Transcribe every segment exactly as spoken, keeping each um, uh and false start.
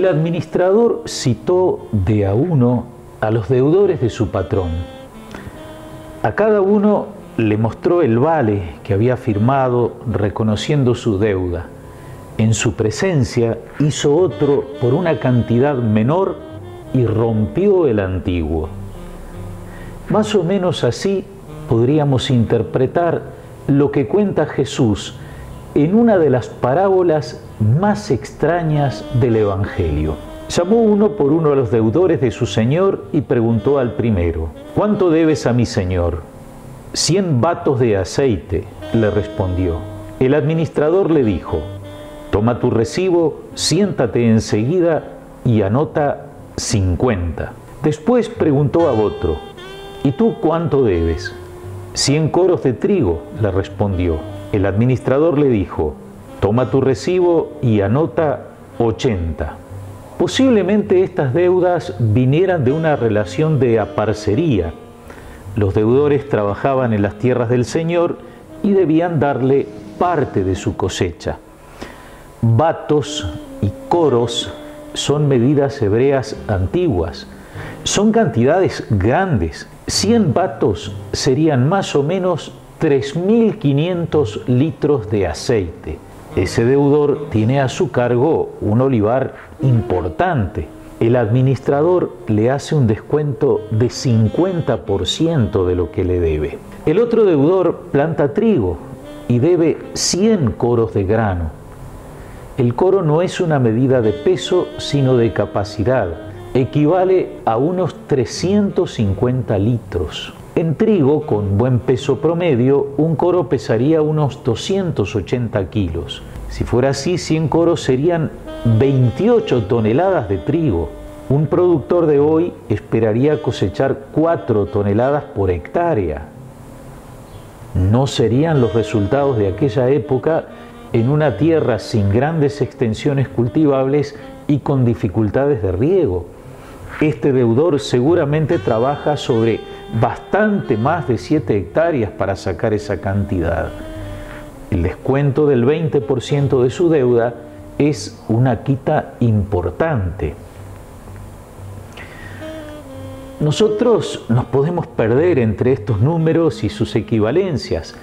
El administrador citó de a uno a los deudores de su patrón. A cada uno le mostró el vale que había firmado reconociendo su deuda. En su presencia hizo otro por una cantidad menor y rompió el antiguo. Más o menos así podríamos interpretar lo que cuenta Jesús en una de las parábolas más extrañas del Evangelio. Llamó uno por uno a los deudores de su señor y preguntó al primero: ¿cuánto debes a mi señor? Cien batos de aceite, le respondió. El administrador le dijo: toma tu recibo, siéntate enseguida y anota cincuenta. Después preguntó a otro: ¿y tú cuánto debes? Cien coros de trigo, le respondió. El administrador le dijo: toma tu recibo y anota ochenta. Posiblemente estas deudas vinieran de una relación de aparcería. Los deudores trabajaban en las tierras del Señor y debían darle parte de su cosecha. Batos y coros son medidas hebreas antiguas. Son cantidades grandes. cien batos serían más o menos tres mil quinientos litros de aceite. Ese deudor tiene a su cargo un olivar importante. El administrador le hace un descuento de cincuenta por ciento de lo que le debe. El otro deudor planta trigo y debe cien coros de grano. El coro no es una medida de peso, sino de capacidad. Equivale a unos trescientos cincuenta litros. En trigo, con buen peso promedio, un coro pesaría unos doscientos ochenta kilos. Si fuera así, cien coros serían veintiocho toneladas de trigo. Un productor de hoy esperaría cosechar cuatro toneladas por hectárea. No serían los resultados de aquella época en una tierra sin grandes extensiones cultivables y con dificultades de riego. Este deudor seguramente trabaja sobre bastante más de siete hectáreas para sacar esa cantidad. El descuento del veinte por ciento de su deuda es una quita importante. Nosotros nos podemos perder entre estos números y sus equivalencias,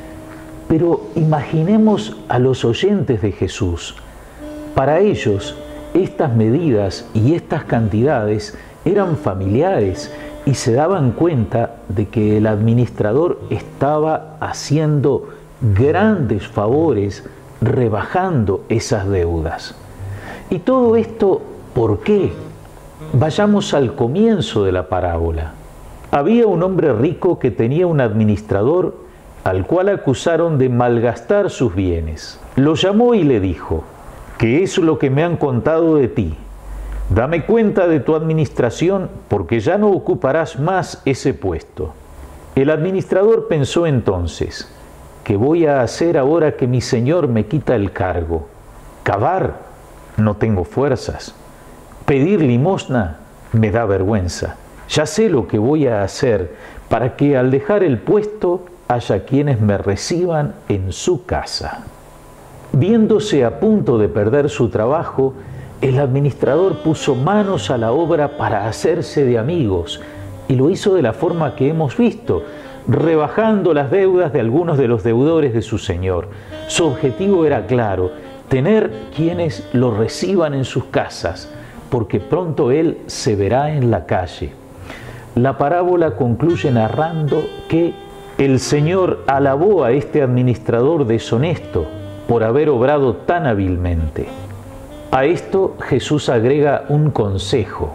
pero imaginemos a los oyentes de Jesús. Para ellos, estas medidas y estas cantidades eran familiares y se daban cuenta de que el administrador estaba haciendo grandes favores rebajando esas deudas. Y todo esto, ¿por qué? Vayamos al comienzo de la parábola. Había un hombre rico que tenía un administrador al cual acusaron de malgastar sus bienes. Lo llamó y le dijo: ¿qué es lo que me han contado de ti? Dame cuenta de tu administración, porque ya no ocuparás más ese puesto. El administrador pensó entonces: ¿qué voy a hacer ahora que mi señor me quita el cargo? Cavar, no tengo fuerzas. Pedir limosna me da vergüenza. Ya sé lo que voy a hacer para que al dejar el puesto haya quienes me reciban en su casa. Viéndose a punto de perder su trabajo, el administrador puso manos a la obra para hacerse de amigos, y lo hizo de la forma que hemos visto, rebajando las deudas de algunos de los deudores de su señor. Su objetivo era claro: tener quienes lo reciban en sus casas, porque pronto él se verá en la calle. La parábola concluye narrando que el Señor alabó a este administrador deshonesto por haber obrado tan hábilmente. A esto Jesús agrega un consejo: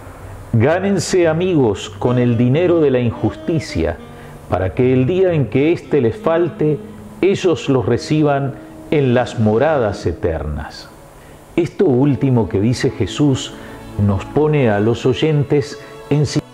gánense amigos con el dinero de la injusticia, para que el día en que éste les falte, ellos los reciban en las moradas eternas. Esto último que dice Jesús nos pone a los oyentes en situaciones.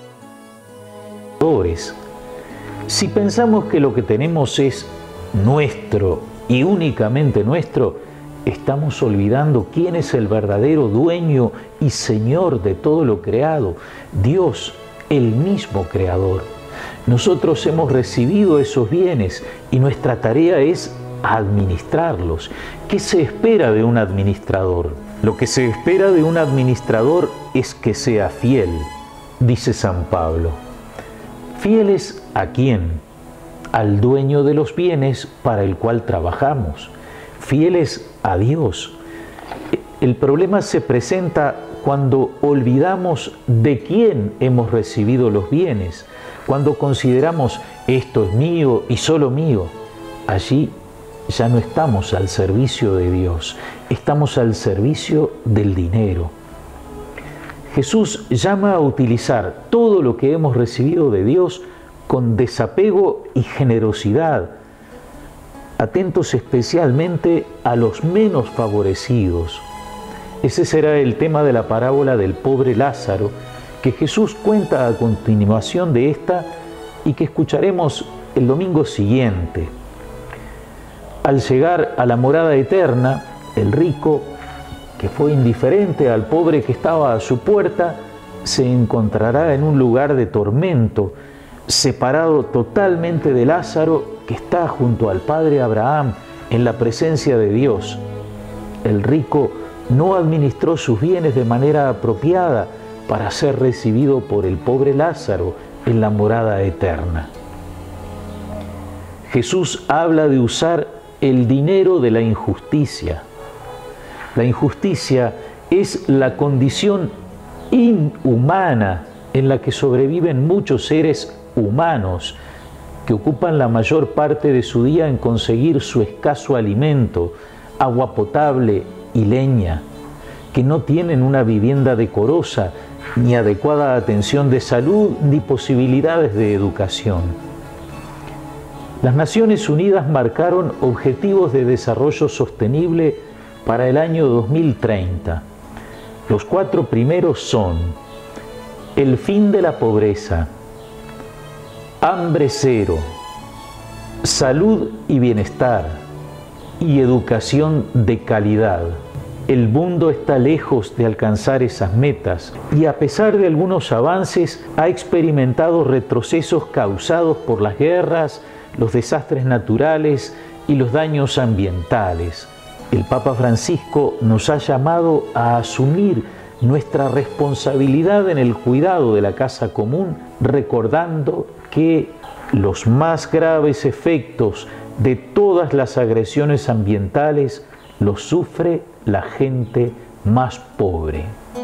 Si pensamos que lo que tenemos es nuestro y únicamente nuestro, estamos olvidando quién es el verdadero dueño y Señor de todo lo creado: Dios, el mismo Creador. Nosotros hemos recibido esos bienes y nuestra tarea es administrarlos. ¿Qué se espera de un administrador? Lo que se espera de un administrador es que sea fiel, dice San Pablo. ¿Fieles a quién? Al dueño de los bienes para el cual trabajamos. Fieles a Dios. El problema se presenta cuando olvidamos de quién hemos recibido los bienes, cuando consideramos esto es mío y solo mío. Allí ya no estamos al servicio de Dios, estamos al servicio del dinero. Jesús llama a utilizar todo lo que hemos recibido de Dios con desapego y generosidad, atentos especialmente a los menos favorecidos. Ese será el tema de la parábola del pobre Lázaro, que Jesús cuenta a continuación de esta y que escucharemos el domingo siguiente. Al llegar a la morada eterna, el rico, que fue indiferente al pobre que estaba a su puerta, se encontrará en un lugar de tormento, separado totalmente de Lázaro, que está junto al padre Abraham, en la presencia de Dios. El rico no administró sus bienes de manera apropiada para ser recibido por el pobre Lázaro en la morada eterna. Jesús habla de usar el dinero de la injusticia. La injusticia es la condición inhumana en la que sobreviven muchos seres humanos que ocupan la mayor parte de su día en conseguir su escaso alimento, agua potable y leña, que no tienen una vivienda decorosa, ni adecuada atención de salud, ni posibilidades de educación. Las Naciones Unidas marcaron objetivos de desarrollo sostenible para el año dos mil treinta. Los cuatro primeros son: el fin de la pobreza, hambre cero, salud y bienestar, y educación de calidad. El mundo está lejos de alcanzar esas metas y, a pesar de algunos avances, ha experimentado retrocesos causados por las guerras, los desastres naturales y los daños ambientales. El Papa Francisco nos ha llamado a asumir nuestra responsabilidad en el cuidado de la casa común, recordando que los más graves efectos de todas las agresiones ambientales los sufre la gente más pobre.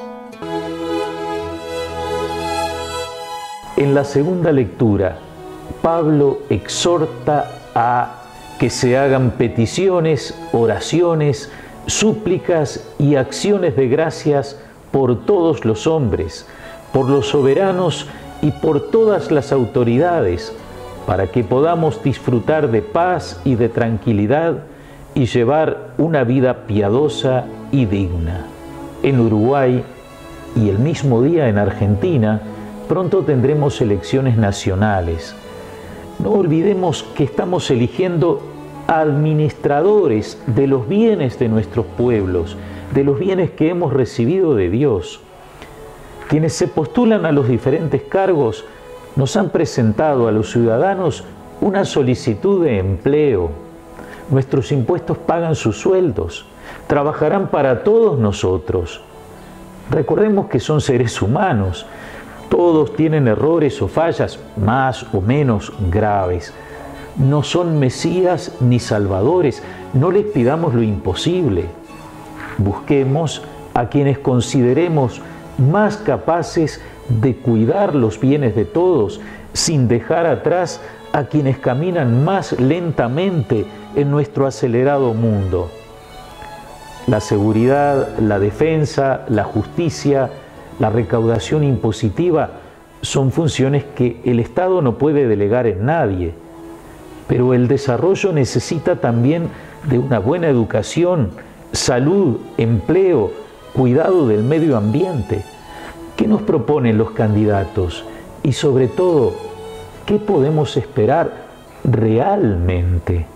En la segunda lectura, Pablo exhorta a que se hagan peticiones, oraciones, súplicas y acciones de gracias por todos los hombres, por los soberanos y por todas las autoridades, para que podamos disfrutar de paz y de tranquilidad y llevar una vida piadosa y digna. En Uruguay y el mismo día en Argentina, pronto tendremos elecciones nacionales. No olvidemos que estamos eligiendo administradores de los bienes de nuestros pueblos, de los bienes que hemos recibido de Dios. Quienes se postulan a los diferentes cargos nos han presentado a los ciudadanos una solicitud de empleo. Nuestros impuestos pagan sus sueldos, trabajarán para todos nosotros. Recordemos que son seres humanos, todos tienen errores o fallas más o menos graves. No son mesías ni salvadores, no les pidamos lo imposible. Busquemos a quienes consideremos más capaces de cuidar los bienes de todos, sin dejar atrás a quienes caminan más lentamente en nuestro acelerado mundo. La seguridad, la defensa, la justicia, la recaudación impositiva son funciones que el Estado no puede delegar en nadie, pero el desarrollo necesita también de una buena educación, salud, empleo, cuidado del medio ambiente. ¿Qué nos proponen los candidatos? Y sobre todo, ¿qué podemos esperar realmente?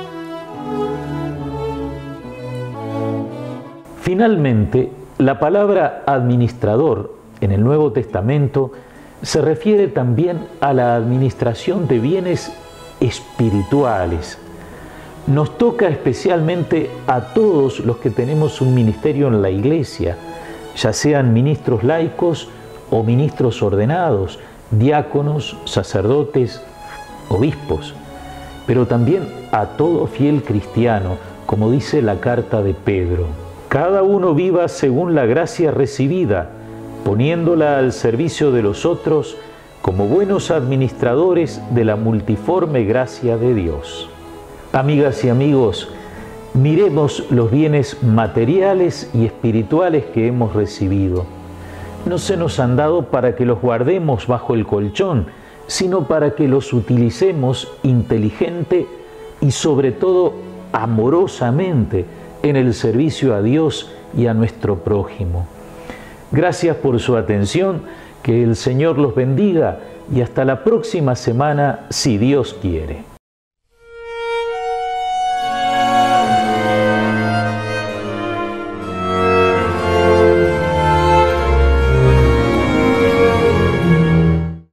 Finalmente, la palabra administrador en el Nuevo Testamento se refiere también a la administración de bienes espirituales. Nos toca especialmente a todos los que tenemos un ministerio en la Iglesia, ya sean ministros laicos o ministros ordenados, diáconos, sacerdotes, obispos, pero también a todo fiel cristiano, como dice la carta de Pedro. Cada uno viva según la gracia recibida, poniéndola al servicio de los otros como buenos administradores de la multiforme gracia de Dios. Amigas y amigos, miremos los bienes materiales y espirituales que hemos recibido. No se nos han dado para que los guardemos bajo el colchón, sino para que los utilicemos inteligente y sobre todo amorosamente en el servicio a Dios y a nuestro prójimo. Gracias por su atención, que el Señor los bendiga y hasta la próxima semana, si Dios quiere.